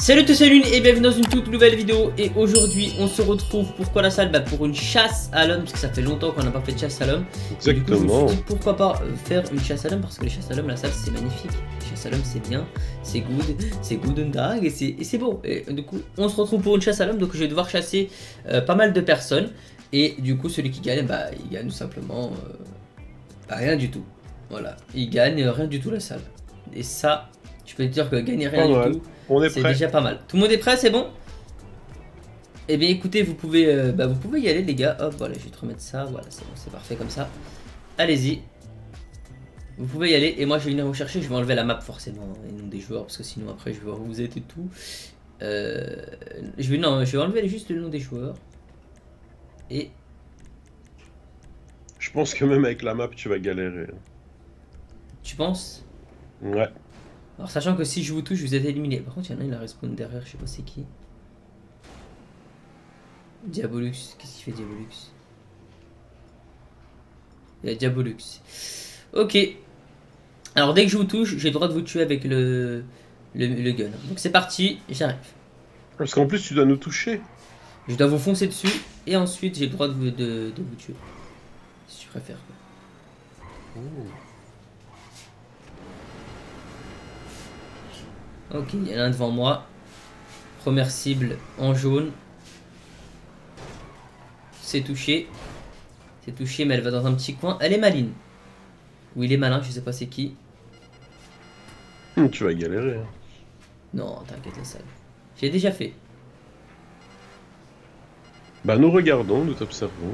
Salut tous, salut et bienvenue dans une toute nouvelle vidéo. Et aujourd'hui on se retrouve, pourquoi la salle? Pour une chasse à l'homme, parce que ça fait longtemps qu'on n'a pas fait de chasse à l'homme. Exactement. Du coup, je me suis dit pourquoi pas faire une chasse à l'homme, parce que les chasses à l'homme, la salle c'est magnifique. Les chasses à l'homme c'est bien, c'est good and dag et c'est beau. Et du coup on se retrouve pour une chasse à l'homme, donc je vais devoir chasser pas mal de personnes. Et du coup celui qui gagne, il gagne tout simplement rien du tout. Voilà, il gagne rien du tout la salle. Et ça, je peux te dire que gagner rien du tout, c'est déjà pas mal. Tout le monde est prêt, c'est bon? Eh bien écoutez, vous pouvez y aller les gars. Hop, voilà, je vais te remettre ça. Voilà, c'est bon, c'est parfait comme ça. Allez-y. Vous pouvez y aller. Et moi je vais venir vous chercher. Je vais enlever la map forcément, et non des joueurs, parce que sinon après je vais voir où vous êtes et tout. Je vais enlever juste le nom des joueurs. Et... je pense que même avec la map tu vas galérer. Tu penses? Ouais. Alors sachant que si je vous touche, vous êtes éliminé. Par contre, il y en a, il a respawn derrière, je sais pas c'est qui. Diabolux, qu'est-ce qu'il fait Diabolux? Il y a Diabolux. Ok. Alors dès que je vous touche, j'ai le droit de vous tuer avec le gun. Donc c'est parti, j'arrive. Parce qu'en plus tu dois nous toucher. Je dois vous foncer dessus et ensuite j'ai le droit de vous tuer. Si tu préfères. Oh. Ok, il y en a un devant moi. Première cible en jaune. C'est touché. C'est touché, mais elle va dans un petit coin. Elle est maline. Ou il est malin, je sais pas c'est qui. Tu vas galérer. Hein. Non, t'inquiète, la salle. J'ai déjà fait. Bah nous regardons, nous t'observons.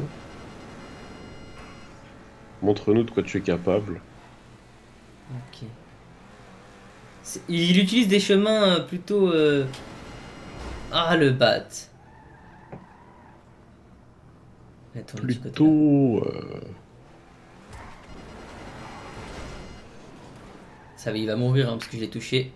Montre-nous de quoi tu es capable. Ok. Il utilise des chemins plutôt... Ah, le bat. Attends, plutôt... Ça va, il va mourir hein, parce que je l'ai touché.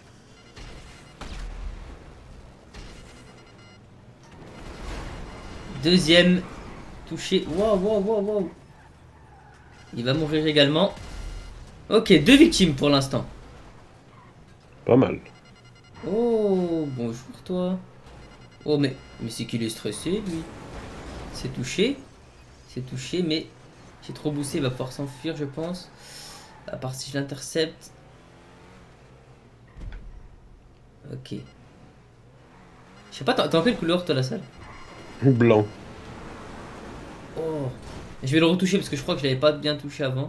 Deuxième touché. Wow, wow, wow, wow. Il va mourir également. Ok, 2 victimes pour l'instant. Pas mal. Oh, bonjour toi. Oh, mais c'est qu'il est stressé, lui. C'est touché. C'est touché, mais j'ai trop boosté. Il va pouvoir s'enfuir, je pense. À part si je l'intercepte. Ok. Je sais pas, t'es en quelle couleur, toi, la salle? Blanc. Oh. Je vais le retoucher parce que je crois que je l'avais pas bien touché avant.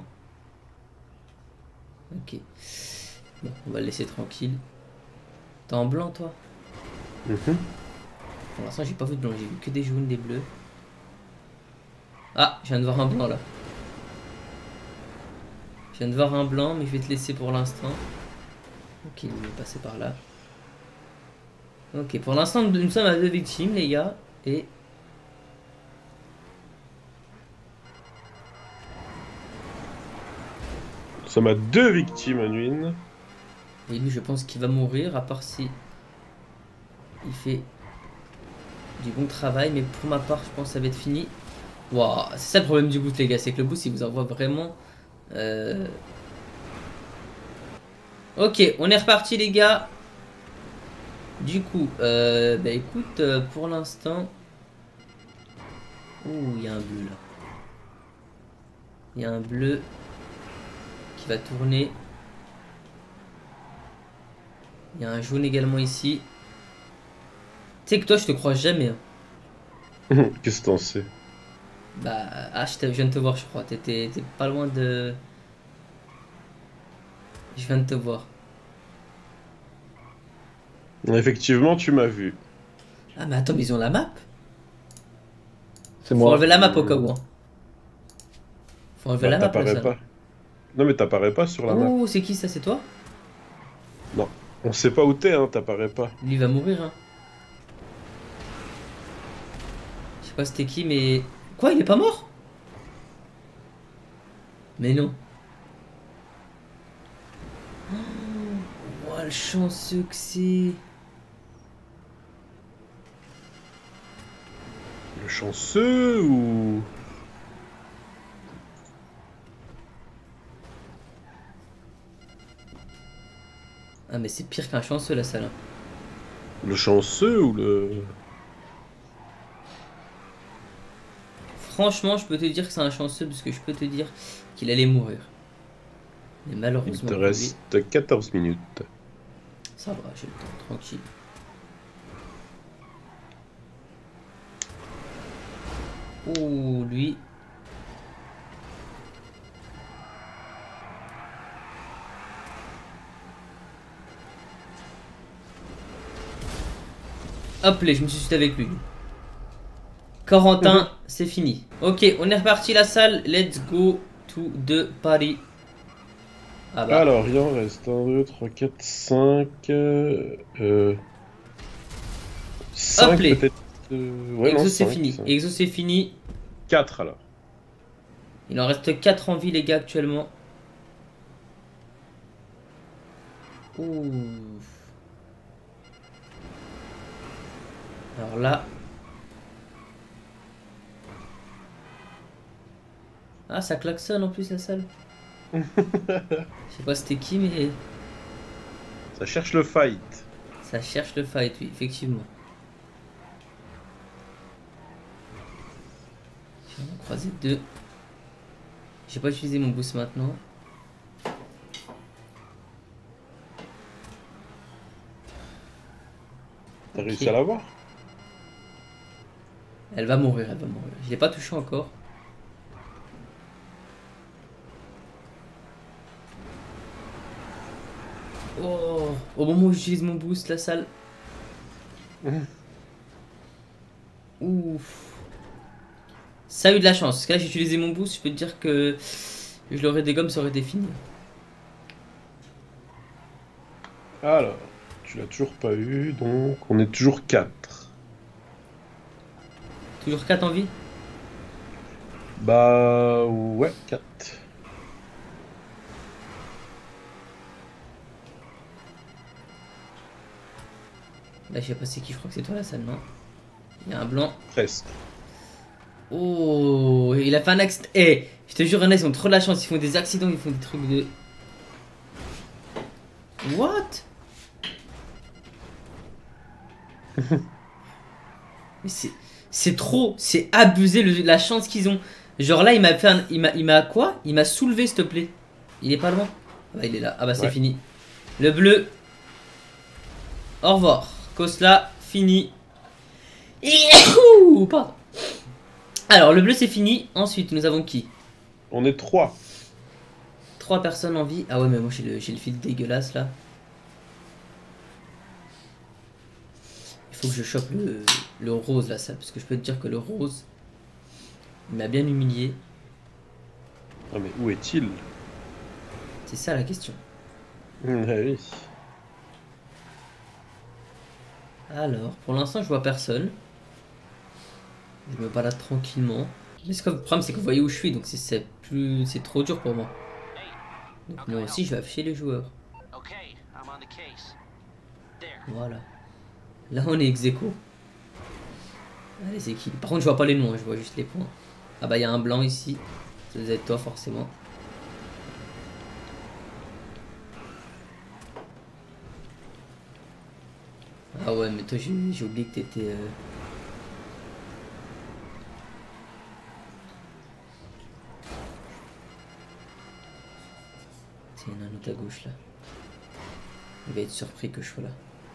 Ok. Bon, on va le laisser tranquille. T'es en blanc, toi? Pour l'instant, j'ai pas vu de blanc, j'ai vu que des jaunes, des bleus. Ah, je viens de voir un blanc là. Je viens de voir un blanc, mais je vais te laisser pour l'instant. Ok, il est passé par là. Ok, pour l'instant, nous sommes à 2 victimes, les gars. Et... Nous sommes à 2 victimes, Anuine. et lui, je pense qu'il va mourir, à part si... il fait du bon travail, mais pour ma part, je pense que ça va être fini. Waouh, c'est ça le problème du boost, les gars, c'est que le boost, il vous envoie vraiment... Ok, on est reparti, les gars. Du coup, écoute, pour l'instant... Ouh, il y a un bleu, là. Il y a un bleu qui va tourner. Il y a un jaune également ici. Tu sais que toi, je te crois jamais. Hein. Qu'est-ce que t'en sais? Je viens de te voir, je crois. T'es pas loin de... Je viens de te voir. Effectivement, tu m'as vu. Ah, mais attends, mais ils ont la map? C'est Faut moi. enlever la map au cas où. Hein. Faut enlever la map, là, ça. Pas. Non, mais t'apparais pas sur la map. Oh, c'est qui ça? C'est toi? Non. On sait pas où t'es, hein, t'apparais pas. Lui, il va mourir, hein. Je sais pas c'était qui, mais... Quoi, il est pas mort? Mais non. Oh, le chanceux que c'est. Le chanceux ou... Ah, mais c'est pire qu'un chanceux, la salle. Le chanceux ou le... Franchement, je peux te dire que c'est un chanceux parce que je peux te dire qu'il allait mourir. Mais Il malheureusement te pour lui, reste 14 minutes. ça va, j'ai le temps, tranquille. Oh, lui. Hop là, je me suis suicidé avec lui. Corentin, c'est fini. Ok, on est reparti la salle. Let's go to the party. Ah bah. Alors, il en reste 1, 2, 3, 4, 5... 5 Hop là. peut-être... Ouais, non, Exo c'est 5. fini. Exo c'est fini. 4 alors. Il en reste 4 en vie les gars actuellement. Ouh. Alors là. Ah ça klaxonne en plus la salle. Je sais pas c'était qui mais Ça cherche le fight. ça cherche le fight oui effectivement. On va croiser 2. J'ai pas utilisé mon boost maintenant. T'as Ok. réussi à l'avoir? Elle va mourir, elle va mourir. Je l'ai pas touché encore. Oh, au moment où j'utilise mon boost, la salle. Ouf. Ça a eu de la chance. Parce que là, j'ai utilisé mon boost. Je peux te dire que je l'aurais des gommes, ça aurait été fini. Alors, tu l'as toujours pas eu, donc on est toujours 4. Toujours 4 en vie. Bah ouais, 4. Là, je sais pas c'est qui, je crois que c'est toi la salle, non? Il y a un blanc. Presque. Oh, il a fait un accident. Eh, je te jure, ils ont trop de la chance. Ils font des accidents, ils font des trucs de. What? Mais c'est trop, c'est abusé la chance qu'ils ont. Genre là, il m'a fait il m'a quoi? Il m'a soulevé, s'il te plaît. Il est pas loin. Ah bah, il est là. Ah bah, c'est Ouais. fini. Le bleu. Au revoir. Kosla, fini. Ouh, pardon. Alors, le bleu, c'est fini. Ensuite, nous avons qui? On est 3. 3 personnes en vie. Ah ouais, mais moi, j'ai le fil dégueulasse là. Il faut que je chope le rose là, ça. Parce que je peux te dire que le rose, il m'a bien humilié. Ah mais où est-il? C'est ça la question. Ah oui. Alors, pour l'instant, je vois personne. Je me balade tranquillement. Mais le problème, c'est que vous voyez où je suis, donc c'est trop dur pour moi. Donc moi aussi, je vais afficher les joueurs. Voilà. Là, on est ex aequo. Allez, c'est qui? Par contre, je vois pas les noms, je vois juste les points. Ah bah, il y a un blanc ici. Ça doit être toi, forcément. Ah ouais, mais toi, j'ai oublié que t'étais... Tiens, il y en a un autre à gauche, là. Il va être surpris que je sois là.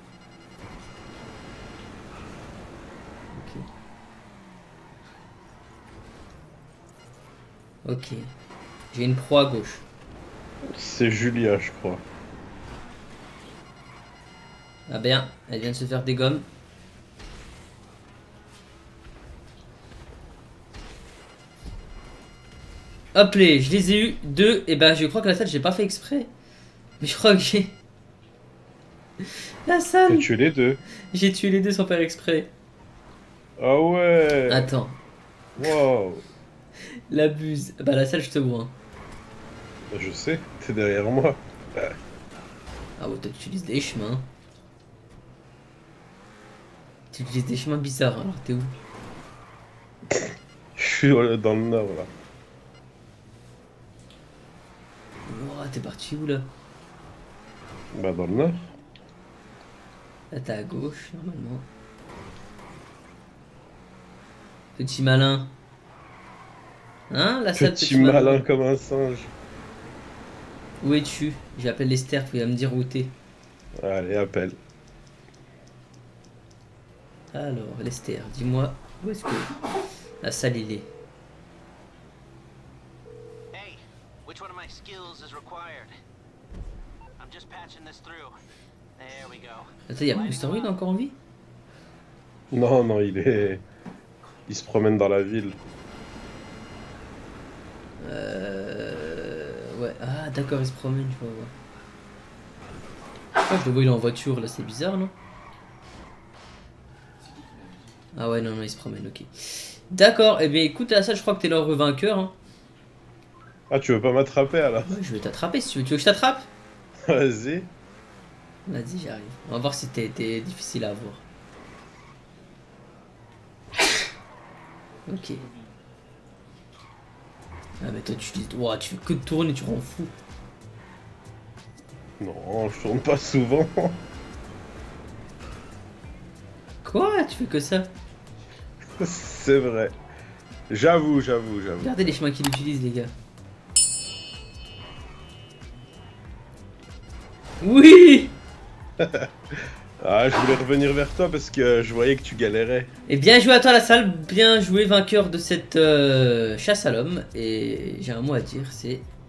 Ok. Ok. J'ai une proie à gauche. C'est Julia, je crois. Ah bien, elle vient de se faire des gommes. Hop les, je les ai eu 2. Et ben je crois que la salle j'ai pas fait exprès. Mais je crois que j'ai... La T'as salle. tué les 2. J'ai tué les 2 sans faire exprès. Ah ouais. Attends, Wow. l'abuse. Bah la salle je te vois. Hein. Je sais, t'es derrière moi. Ah ouais, toi tu utilises des chemins. Tu utilises des chemins bizarres, alors t'es où? Je suis dans le nord là. Ouah, t'es parti où là? Bah dans le nord. Là, t'es à gauche, normalement. Petit malin. Hein, la salle, Petit petit malin. malin comme un singe. Où es-tu? J'appelle Lester, il va me dire où t'es. Allez, appelle. Alors, Lester, dis-moi, où est-ce que la salle il est? Hey, which one of my skills is required? I'm just patching this through. There we go. Attends, y'a Monsteroid encore en vie? Non, non, il se promène dans la ville. Ouais, ah d'accord, il se promène, je vois. Pourquoi je le vois, il est en voiture là, c'est bizarre, non? Ah ouais, non, non, il se promène, ok. D'accord, et bien écoute, à ça, je crois que t'es l'heureux vainqueur. Hein. Ah, tu veux pas m'attraper alors? Ouais, je vais t'attraper si tu veux. Tu veux que je t'attrape? Vas-y. Vas-y, j'arrive. On va voir si t'es difficile à avoir. Ok. Ah mais toi tu dis, ouah, tu fais que de tourner, tu rends fou. Non, je tourne pas souvent. Quoi? Tu fais que ça? C'est vrai. J'avoue. Regardez les chemins qu'il utilise, les gars. Oui! Ah, je voulais revenir vers toi parce que je voyais que tu galérais. Et bien joué à toi la salle, bien joué vainqueur de cette chasse à l'homme. Et j'ai un mot à dire, c'est